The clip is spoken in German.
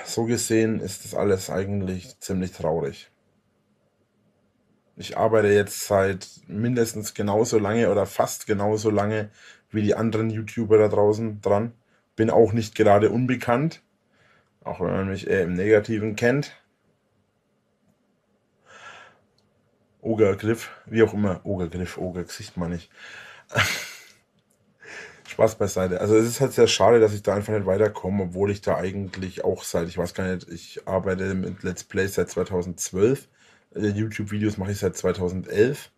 so gesehen ist das alles eigentlich ziemlich traurig. Ich arbeite jetzt seit mindestens genauso lange oder fast genauso lange wie die anderen YouTuber da draußen dran. Bin auch nicht gerade unbekannt, auch wenn man mich eher im Negativen kennt. Ogergriff, wie auch immer. Ogergriff, Ogergesicht meine ich. Spaß beiseite. Also es ist halt sehr schade, dass ich da einfach nicht weiterkomme, obwohl ich da eigentlich auch seit, ich weiß gar nicht, ich arbeite mit Let's Plays seit 2012. YouTube-Videos mache ich seit 2011.